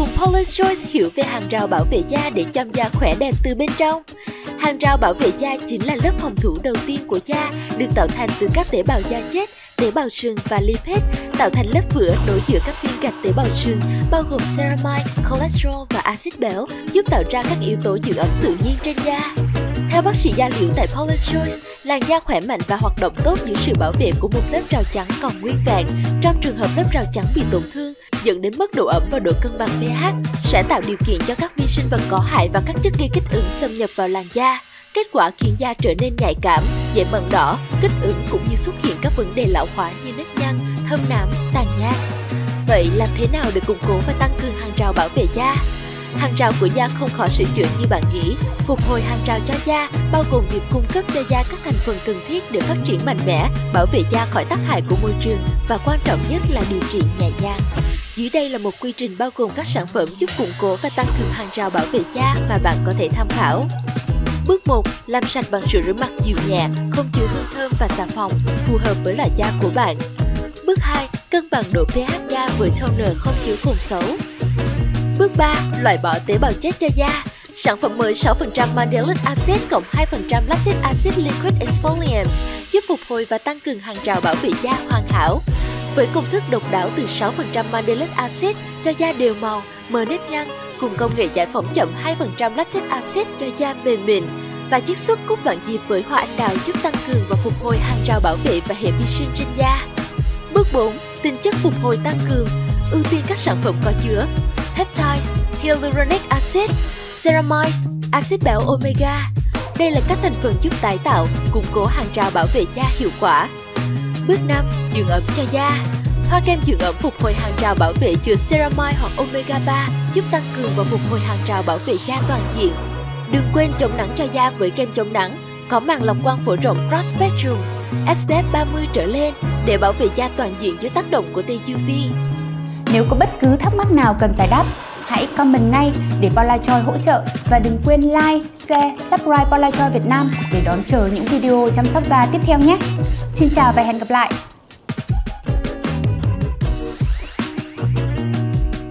cùng Paula's Choice hiểu về hàng rào bảo vệ da để chăm da khỏe đẹp từ bên trong. Hàng rào bảo vệ da chính là lớp phòng thủ đầu tiên của da, được tạo thành từ các tế bào da chết, tế bào sừng và lipid, tạo thành lớp vữa nối giữa các viên gạch tế bào sừng, bao gồm ceramide, cholesterol và axit béo, giúp tạo ra các yếu tố giữ ấm tự nhiên trên da. Theo bác sĩ da liễu tại Paula's Choice, làn da khỏe mạnh và hoạt động tốt dưới sự bảo vệ của một lớp rào chắn còn nguyên vẹn. Trong trường hợp lớp rào chắn bị tổn thương, dẫn đến mất độ ẩm và độ cân bằng pH, sẽ tạo điều kiện cho các vi sinh vật có hại và các chất gây kích ứng xâm nhập vào làn da. Kết quả khiến da trở nên nhạy cảm, dễ mẩn đỏ, kích ứng cũng như xuất hiện các vấn đề lão hóa như nếp nhăn, thâm nám, tàn nhang. Vậy làm thế nào để củng cố và tăng cường hàng rào bảo vệ da? Hàng rào của da không khó sửa chữa như bạn nghĩ. Phục hồi hàng rào cho da bao gồm việc cung cấp cho da các thành phần cần thiết để phát triển mạnh mẽ, bảo vệ da khỏi tác hại của môi trường và quan trọng nhất là điều trị nhẹ nhàng. Dưới đây là một quy trình bao gồm các sản phẩm giúp củng cố và tăng cường hàng rào bảo vệ da mà bạn có thể tham khảo. Bước 1. Làm sạch bằng sữa rửa mặt dịu nhẹ, không chứa hương thơm và xà phòng, phù hợp với loại da của bạn. Bước 2. Cân bằng độ pH da với toner không chứa cồn xấu. Bước 3. Loại bỏ tế bào chết cho da. Sản phẩm mới 6% mandelic acid cộng 2% lactic acid liquid exfoliant giúp phục hồi và tăng cường hàng rào bảo vệ da hoàn hảo. Với công thức độc đáo từ 6% mandelic acid cho da đều màu, mờ nếp nhăn, cùng công nghệ giải phóng chậm 2% lactic acid cho da mềm mịn và chiết xuất cúc vạn diệp với hoa anh đào giúp tăng cường và phục hồi hàng rào bảo vệ và hệ vi sinh trên da. Bước 4. Tinh chất phục hồi tăng cường. Ưu tiên các sản phẩm có chứa peptides, hyaluronic acid, ceramide, axit béo omega. Đây là các thành phần giúp tái tạo, củng cố hàng rào bảo vệ da hiệu quả. Bước 5. Dưỡng ẩm cho da. Thoa kem dưỡng ẩm phục hồi hàng rào bảo vệ chứa ceramide hoặc omega 3 giúp tăng cường và phục hồi hàng rào bảo vệ da toàn diện. Đừng quên chống nắng cho da với kem chống nắng có màng lọc quang phổ rộng Broad Spectrum SPF 30 trở lên để bảo vệ da toàn diện dưới tác động của tia UV. Nếu có bất cứ thắc mắc nào cần giải đáp, hãy comment ngay để Paula's Choice hỗ trợ và đừng quên like, share, subscribe Paula's Choice Việt Nam để đón chờ những video chăm sóc da tiếp theo nhé. Xin chào và hẹn gặp lại!